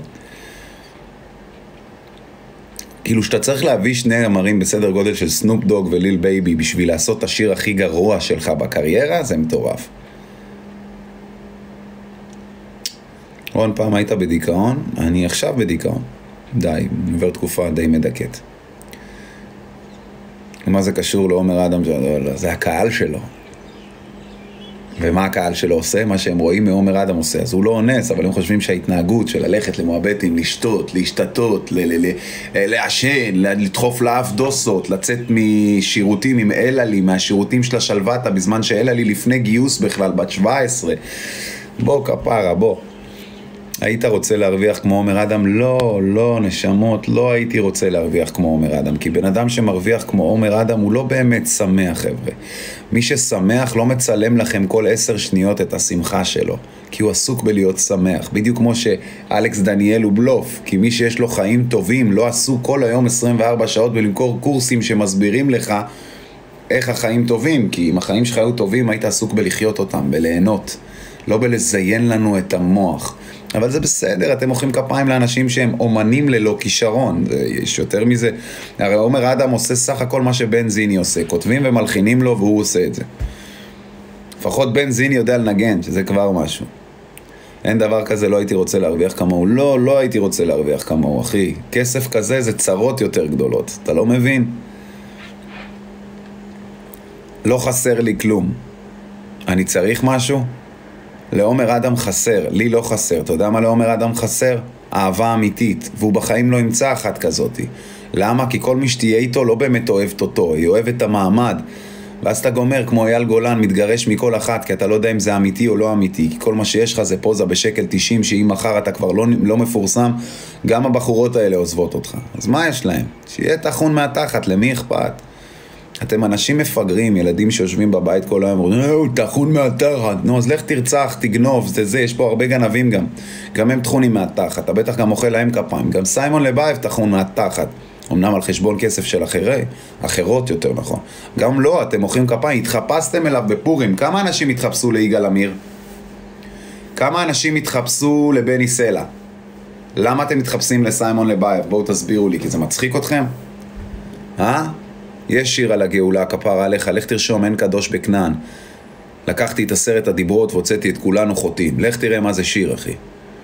כאילו שאתה צריך להביא שני אמרים בסדר גודל של סנופ דוג וליל בייבי בשביל לעשות את השיר הכי גרוע שלך בקריירה, זה מטורף. רון, פעם היית בדיכאון? אני עכשיו בדיכאון. די, עובר תקופה די מדכאת. ומה זה קשור לעומר אדם? זה הקהל שלו. ומה הקהל שלו עושה? מה שהם רואים מעומר אדם עושה. אז הוא לא אונס, אבל הם חושבים שההתנהגות של ללכת למועבטים, לשתות, להשתתות, לעשן, לדחוף לאף דוסות, לצאת משירותים עם אלעלי, מהשירותים של השלוותה, בזמן שאלעלי לפני גיוס בכלל, בת שבע עשרה. בוא כפרה, בוא. היית רוצה להרוויח כמו עומר אדם? לא, לא, נשמות, לא הייתי רוצה להרוויח כמו עומר אדם, כי בן אדם שמרוויח כמו עומר אדם הוא לא באמת שמח, חבר'ה. מי ששמח לא מצלם לכם כל עשר שניות את השמחה שלו, כי הוא עסוק בלהיות שמח, בדיוק כמו שאלכס דניאל הוא בלוף, כי מי שיש לו חיים טובים לא עסוק כל היום עשרים וארבע שעות בלמכור קורסים שמסבירים לך איך החיים טובים, כי אם החיים שלך היו טובים היית עסוק בלחיות אותם, בליהנות, לא בלזיין לנו את המוח. אבל זה בסדר, אתם מוחאים כפיים לאנשים שהם אומנים ללא כישרון, יש יותר מזה. הרי עומר אדם עושה סך הכל מה שבן זיני עושה, כותבים ומלחינים לו והוא עושה את זה. לפחות בן זיני יודע לנגן, שזה כבר משהו. אין דבר כזה, לא הייתי רוצה להרוויח כמוהו. לא, לא הייתי רוצה להרוויח כמוהו, אחי. כסף כזה זה צרות יותר גדולות, אתה לא מבין? לא חסר לי כלום. אני צריך משהו? לעומר אדם חסר, לי לא חסר. אתה יודע מה לעומר אדם חסר? אהבה אמיתית, והוא בחיים לא ימצא אחת כזאת. למה? כי כל מי שתהיה איתו לא באמת אוהבת אותו, היא אוהבת את המעמד. ואז אתה גומר כמו אייל גולן, מתגרש מכל אחת, כי אתה לא יודע אם זה אמיתי או לא אמיתי, כי כל מה שיש לך זה פוזה בשקל תשעים, שאם מחר אתה כבר לא, לא מפורסם, גם הבחורות האלה עוזבות אותך. אז מה יש להם? שיהיה תחון מהתחת, למי אכפת? אתם אנשים מפגרים, ילדים שיושבים בבית כל היום, אומרים, הוא תחון מהתחת. נו, אז לך תרצח, תגנוב, זה זה, יש פה הרבה גנבים גם. גם הם תחונים מהתחת, אתה בטח גם אוכל להם כפיים. גם סיימון לבייב תחון מהתחת. אמנם על חשבון כסף של אחרי, אחרות יותר נכון. גם לא, אתם מוחאים כפיים, התחפשתם אליו בפורים. כמה אנשים התחפשו ליגאל עמיר? כמה אנשים התחפשו לבני סלע? למה אתם מתחפשים לסיימון לבייב? בואו תסבירו לי, כי זה מצחיק אתכם? אה? יש שיר על הגאולה, כפרה עליך, לך תרשום, אין קדוש בכנען. לקחתי את עשרת הדיברות והוצאתי את כולנו חוטאים. לך תראה מה זה שיר, אחי.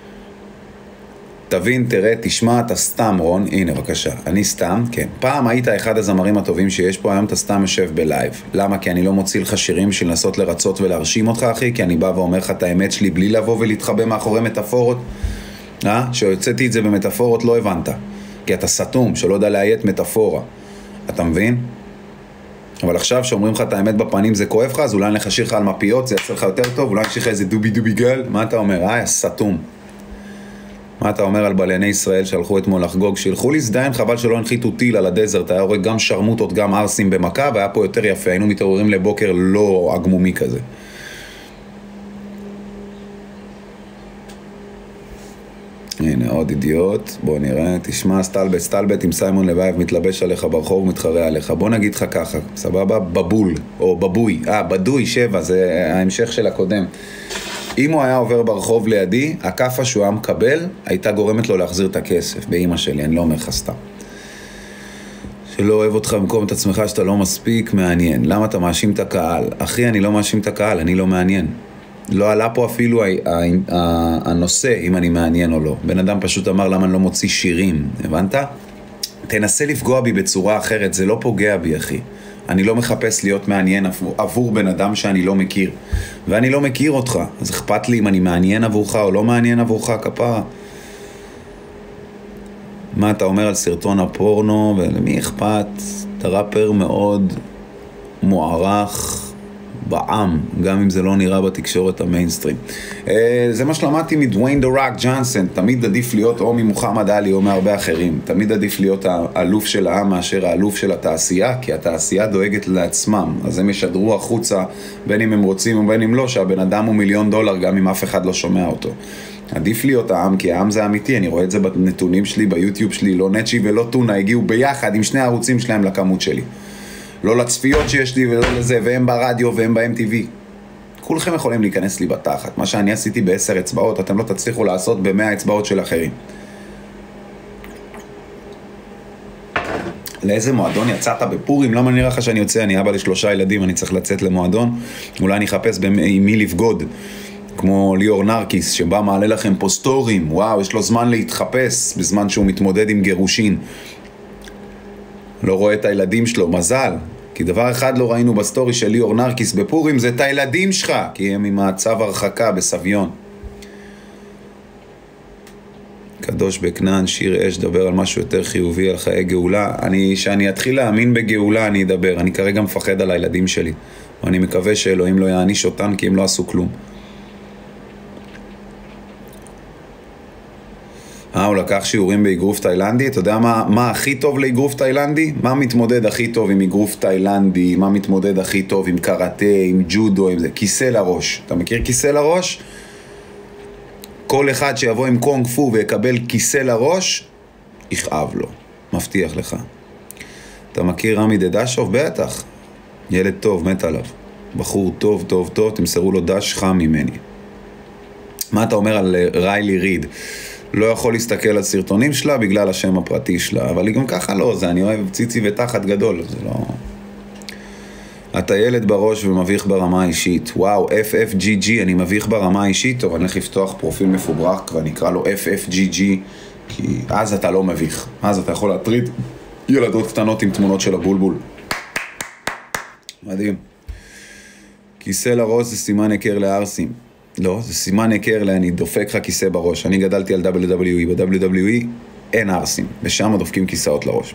תבין, תראה, תשמע, אתה סתם, רון. הנה, בבקשה. אני סתם, כן. פעם היית אחד הזמרים הטובים שיש פה, היום אתה סתם יושב בלייב. למה? כי אני לא מוציא לך שירים של לנסות לרצות ולהרשים אותך, אחי, כי אני בא ואומר לך את האמת שלי בלי לבוא ולהתחבא מאחורי מטאפורות. אה? שהוצאתי את זה במטאפורות לא הבנת. כי אתה סתום, שלא יודע להיית מטאפורה. אתה מבין? אבל עכשיו שאומרים לך את האמת בפנים זה כואב לך, אז אולי אני חשיר לך על מפיות, זה יצא לך יותר טוב, אולי נשאיר לך איזה דובי דובי גל. מה אתה אומר? אה, סתום. מה אתה אומר על בלייני ישראל שהלכו אתמול לחגוג? שילכו להזדיין, חבל שלא הנחיתו טיל על הדזרט, היה הורג גם שרמוטות, גם ארסים במכה, והיה פה יותר יפה, היינו מתעוררים לבוקר לא אגמומי כזה. הנה, עוד אידיוט, בוא נראה, תשמע, סטלבט, סטלבט עם סיימון לוייב מתלבש עליך ברחוב, מתחרה עליך. בוא נגיד לך ככה, סבבה? בבול, או בבוי, אה, בדוי, שבע, זה ההמשך של הקודם. אם הוא היה עובר ברחוב לידי, הכפה שהוא היה מקבל, הייתה גורמת לו להחזיר את הכסף, באמא שלי, אני לא אומר לך סתם. שלא אוהב אותך במקום את עצמך שאתה לא מספיק מעניין. למה אתה מאשים את הקהל? אחי, אני לא מאשים את הקהל, אני לא מעניין. לא עלה פה אפילו הנושא, אם אני מעניין או לא. בן אדם פשוט אמר למה אני לא מוציא שירים, הבנת? תנסה לפגוע בי בצורה אחרת, זה לא פוגע בי, אחי. אני לא מחפש להיות מעניין עבור בן אדם שאני לא מכיר. ואני לא מכיר אותך, אז אכפת לי אם אני מעניין עבורך או לא מעניין עבורך, כפרה. מה אתה אומר על סרטון הפורנו, ולמי אכפת? אתה ראפר מאוד מוערך בעם, גם אם זה לא נראה בתקשורת המיינסטרים. זה מה שלמדתי מדוויין דה רוק ג'ונסון, תמיד עדיף להיות או ממוחמד עלי או מהרבה אחרים, תמיד עדיף להיות האלוף של העם מאשר האלוף של התעשייה, כי התעשייה דואגת לעצמם, אז הם ישדרו החוצה, בין אם הם רוצים או בין אם לא, שהבן אדם הוא מיליון דולר גם אם אף אחד לא שומע אותו. עדיף להיות העם, כי העם זה אמיתי, אני רואה את זה בנתונים שלי, ביוטיוב שלי, לא נצ'י ולא טונה, הגיעו ביחד עם שני הערוצים שלהם לכמות שלי. לא לצפיות שיש לי ולא לזה, והם ברדיו והם ב-אם טי וי. כולכם יכולים להיכנס לי בתחת. מה שאני עשיתי בעשר אצבעות, אתם לא תצליחו לעשות במאה אצבעות של אחרים. לאיזה מועדון יצאת בפורים? למה נראה לך שאני יוצא? אני אבא לשלושה ילדים, אני צריך לצאת למועדון. אולי אני אחפש עם מי לבגוד. כמו ליאור נרקיס, שבא מעלה לכם פוסטורים. וואו, יש לו זמן להתחפש בזמן שהוא מתמודד עם גירושין. לא רואה את הילדים שלו, מזל. כי דבר אחד לא ראינו בסטורי של ליאור נרקיס בפורים, זה את הילדים שלך, כי הם עם הצו הרחקה בסביון. קדוש בקנן, שיר אש, דבר על משהו יותר חיובי, על חיי גאולה. אני, שאני אתחיל להאמין בגאולה, אני אדבר. אני כרגע מפחד על הילדים שלי. ואני מקווה שאלוהים לא יעניש אותם, כי הם לא עשו כלום. אה, הוא לקח שיעורים באגרוף תאילנדי. אתה יודע מה, מה הכי טוב לאגרוף תאילנדי? מה מתמודד הכי טוב עם אגרוף תאילנדי? מה מתמודד הכי טוב עם קראטה, עם ג'ודו, עם זה? כיסא לראש. אתה מכיר כיסא לראש? כל אחד שיבוא עם קונג פו ויקבל כיסא לראש, יכאב לו. מבטיח לך. אתה מכיר רמי דדשוב? בטח. ילד טוב, מת עליו. בחור טוב, טוב, טוב, תמסרו לו דש חם ממני. מה אתה אומר על ריילי ריד? לא יכול להסתכל על סרטונים שלה בגלל השם הפרטי שלה, אבל היא גם ככה לא, זה אני אוהב ציצי ותחת גדול, זה לא... אתה ילד בראש ומביך ברמה האישית. וואו, אף אף ג'י ג'י, אני מביך ברמה האישית, טוב, אני הולך לפתוח פרופיל מפוברק ואני אקרא לו אף אף ג'י ג'י, כי אז אתה לא מביך, אז אתה יכול להטריד ילדות קטנות עם תמונות של הבולבול. מדהים. כיסא לראש זה סימן הכר לארסים. לא, זה סימן הכר לאני דופק לך כיסא בראש. אני גדלתי על דאבליו דאבליו אי, ב-דאבליו דאבליו אי אין ארסים, ושם דופקים כיסאות לראש.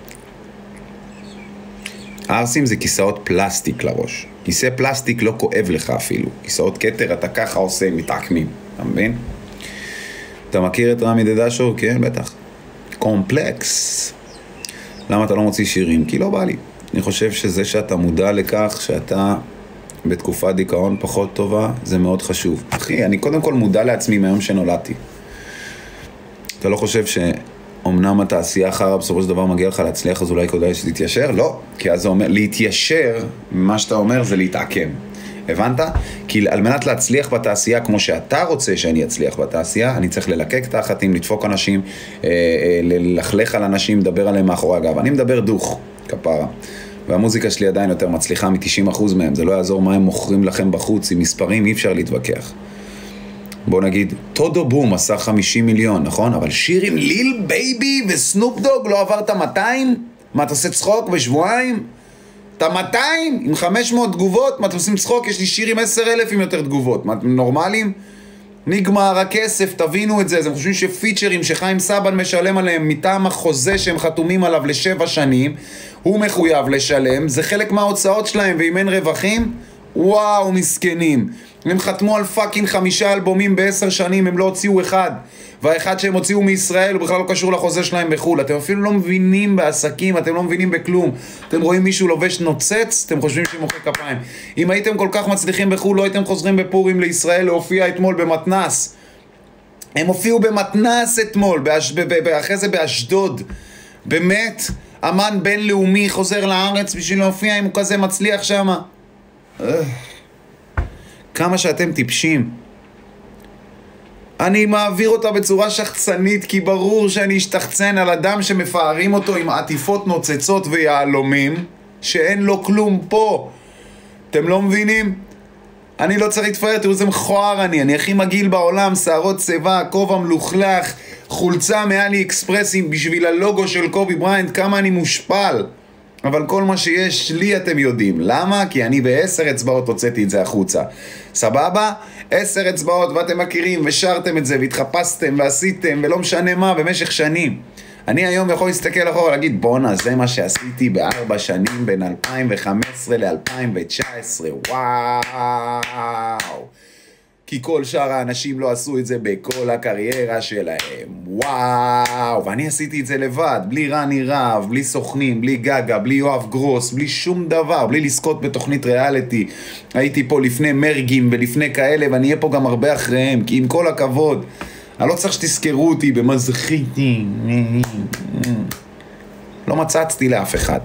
ארסים זה כיסאות פלסטיק לראש. כיסא פלסטיק לא כואב לך אפילו. כיסאות כתר אתה ככה עושה, מתעקמים. אתה מבין? אתה מכיר את רמי דדשו? כן, בטח. קומפלקס. למה אתה לא מוציא שירים? כי לא בא לי. אני חושב שזה שאתה מודע לכך שאתה בתקופת דיכאון פחות טובה, זה מאוד חשוב. אחי, אני קודם כל מודע לעצמי מהיום שנולדתי. אתה לא חושב שאומנם התעשייה אחרה בסופו של דבר מגיע לך להצליח, אז אולי כדאי שתתיישר? לא, כי אז זה אומר, להתיישר, מה שאתה אומר זה להתעקם. הבנת? כי על מנת להצליח בתעשייה כמו שאתה רוצה שאני אצליח בתעשייה, אני צריך ללקק תחתים, לדפוק אנשים, ללכלך על אנשים, לדבר עליהם מאחורי הגב. אני מדבר דוך, כפרה. והמוזיקה שלי עדיין יותר מצליחה מ-תשעים אחוז מהם, זה לא יעזור מה הם מוכרים לכם בחוץ, עם מספרים אי אפשר להתווכח. בוא נגיד, טודו בום עשה חמישים מיליון, נכון? אבל שיר עם ליל בייבי וסנופ דוג לא עברת מאתיים? מה, אתה עושה צחוק בשבועיים? אתה מאתיים? עם חמש מאות תגובות? מה, אתה עושים צחוק? יש לי שיר עם עשרת אלפים יותר תגובות. מה, אתם נורמליים? נגמר הכסף, תבינו את זה. אז הם חושבים שפיצ'רים שחיים סבן משלם עליהם מטעם החוזה שהם חתומים עליו לשבע שנים, הוא מחויב לשלם, זה חלק מההוצאות שלהם, ואם אין רווחים, וואו, מסכנים. הם חתמו על פאקינג חמישה אלבומים בעשר שנים, הם לא הוציאו אחד. והאחד שהם הוציאו מישראל הוא בכלל לא קשור לחוזה שלהם בחול. אתם אפילו לא מבינים בעסקים, אתם לא מבינים בכלום. אתם רואים מישהו לובש נוצץ, אתם חושבים שמוחא כפיים. אם הייתם כל כך מצליחים בחול, לא הייתם חוזרים בפורים לישראל להופיע אתמול במתנס. הם הופיעו במתנס אתמול, באש... אחרי זה באשדוד. באמת, אמן בינלאומי חוזר לארץ בשביל להופיע אם הוא כזה מצליח שם. כמה שאתם טיפשים. אני מעביר אותה בצורה שחצנית, כי ברור שאני אשתחצן על אדם שמפארים אותו עם עטיפות נוצצות ויעלומים, שאין לו כלום פה. אתם לא מבינים? אני לא צריך להתפאר, תראו איזה מכוער אני, אני הכי מגעיל בעולם, שערות צבע, כובע מלוכלך, חולצה מאלי אקספרסים בשביל הלוגו של קובי בריינט, כמה אני מושפל. אבל כל מה שיש לי אתם יודעים. למה? כי אני בעשר אצבעות הוצאתי את זה החוצה. סבבה? עשר אצבעות ואתם מכירים ושרתם את זה והתחפשתם ועשיתם ולא משנה מה במשך שנים. אני היום יכול להסתכל אחורה ולהגיד בונה, זה מה שעשיתי בארבע שנים בין אלפיים וחמש עשרה ל-אלפיים תשע עשרה. וואו. כי כל שאר האנשים לא עשו את זה בכל הקריירה שלהם. וואו. ואני עשיתי את זה לבד, בלי רני רב, בלי סוכנים, בלי גגה, בלי יואב גרוס, בלי שום דבר, בלי לזכות בתוכנית ריאליטי. הייתי פה לפני מרגים ולפני כאלה, ואני אהיה פה גם הרבה אחריהם, כי עם כל הכבוד, אני לא צריך שתזכרו אותי במה זכיתי. לא מצצתי לאף אחד.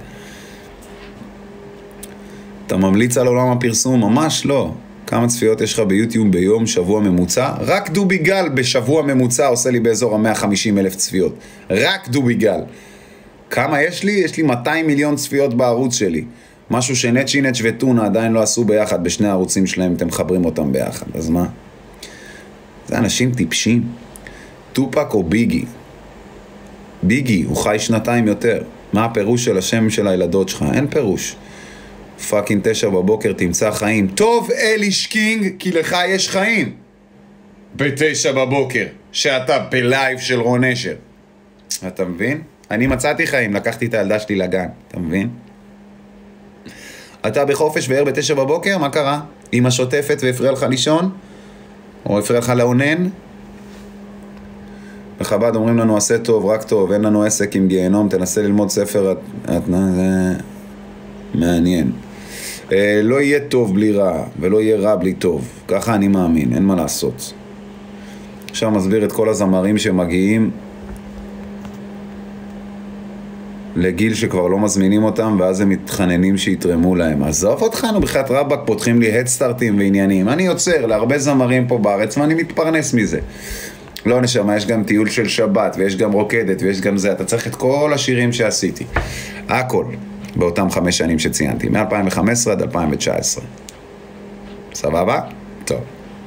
אתה ממליץ על עולם הפרסום? ממש לא. כמה צפיות יש לך ביוטיוב ביום, שבוע ממוצע? רק דובי גל בשבוע ממוצע עושה לי באזור ה-מאה וחמישים אלף צפיות. רק דובי גל. כמה יש לי? יש לי מאתיים מיליון צפיות בערוץ שלי. משהו שנצ'י נץ' וטונה עדיין לא עשו ביחד בשני הערוצים שלהם, אתם מחברים אותם ביחד. אז מה? זה אנשים טיפשים. טופק או ביגי? ביגי, הוא חי שנתיים יותר. מה הפירוש של השם של הילדות שלך? אין פירוש. פאקינג תשע בבוקר תמצא חיים. טוב אליש קינג, כי לך יש חיים. בתשע בבוקר, שאתה בלייב של רון אשר. אתה מבין? אני מצאתי חיים, לקחתי את הילדה שלי לגן. אתה מבין? אתה בחופש וער בתשע בבוקר, מה קרה? אמא שוטפת והפריע לך לישון? או הפריע לך לעונן? בחב"ד אומרים לנו עשה טוב, רק טוב, אין לנו עסק עם גיהנום, תנסה ללמוד ספר, את... זה מעניין. אה, לא יהיה טוב בלי רע, ולא יהיה רע בלי טוב. ככה אני מאמין, אין מה לעשות. עכשיו מסביר את כל הזמרים שמגיעים לגיל שכבר לא מזמינים אותם, ואז הם מתחננים שיתרמו להם. עזוב אותך, נו, בחת רבק פותחים לי הדסטארטים ועניינים. אני יוצר להרבה זמרים פה בארץ, ואני מתפרנס מזה. לא נשמה, יש גם טיול של שבת, ויש גם רוקדת, ויש גם זה. אתה צריך את כל השירים שעשיתי. הכל. באותם חמש שנים שציינתי. מ-אלפיים וחמש עשרה עד אלפיים תשע עשרה. סבבה? טוב.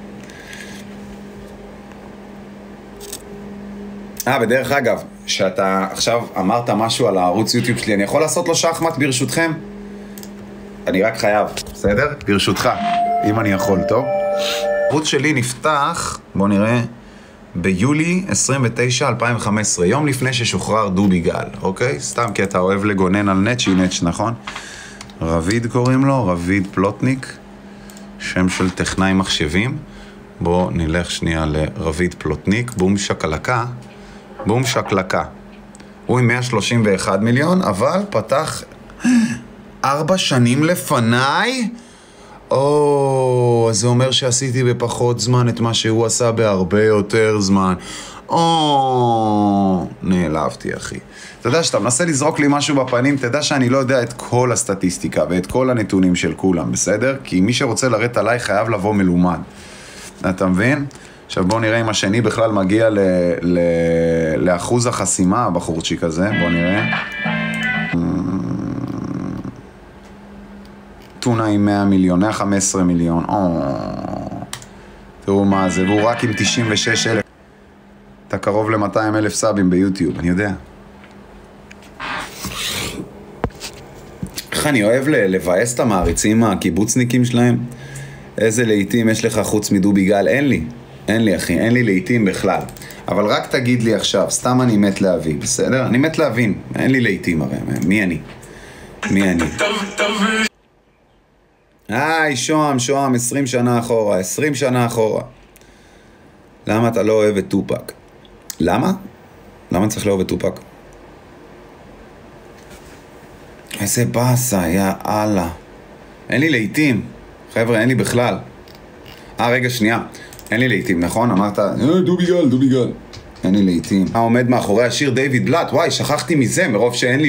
אה, בדרך אגב, שאתה עכשיו אמרת משהו על הערוץ יוטיוב שלי, אני יכול לעשות לו שחמט ברשותכם? אני רק חייב, בסדר? ברשותך, אם אני יכול, טוב? הערוץ שלי נפתח, בוא נראה, ביולי עשרים ותשע אלפיים וחמש עשרה, יום לפני ששוחרר דובי גל, אוקיי? סתם כי אתה אוהב לגונן על נצ'י נץ', נכון? רביד קוראים לו, רביד פלוטניק, שם של טכנאי מחשבים. בוא נלך שנייה לרביד פלוטניק, בום שקלקה. בום שקלקה. הוא עם מאה שלושים ואחד מיליון, אבל פתח ארבע שנים לפניי? או, זה אומר שעשיתי בפחות זמן את מה שהוא עשה בהרבה יותר זמן. או, נעלבתי, אחי. אתה יודע שאתה מנסה לזרוק לי משהו בפנים, תדע שאני לא יודע את כל הסטטיסטיקה ואת כל הנתונים של כולם, בסדר? כי מי שרוצה לרדת עליי חייב לבוא מלומד. אתה מבין? עכשיו בוא נראה אם השני בכלל מגיע ל, ל, לאחוז החסימה, הבחורצ'יק הזה, בוא נראה. טונה עם מאה מיליון, מאה וחמש עשרה מיליון, או... תראו מה זה, והוא רק עם תשעים ושש אלף. אתה קרוב ל-מאתיים אלף סאבים ביוטיוב, אני יודע. איך אני אוהב לבאס את המעריצים הקיבוצניקים שלהם? איזה לעיתים יש לך חוץ מדובי גל? אין לי. אין לי, אחי, אין לי לעיתים בכלל. אבל רק תגיד לי עכשיו, סתם אני מת להבין, בסדר? אני מת להבין, אין לי לעיתים הרי, מי אני? מי אני? היי, שוהם, שוהם, עשרים שנה אחורה, עשרים שנה אחורה. למה אתה לא אוהב את טופק? למה? למה צריך לאהוב את טופק? איזה באסה, יא אללה. אין לי לעיתים. חבר'ה, אין לי בכלל. אה, רגע, שנייה. אין לי לעיתים, נכון? אמרת, דובי גל, דובי גל. אין לי לעיתים. מה עומד מאחורי השיר דיוויד בלאט? וואי, שכחתי מזה, מרוב שאין לי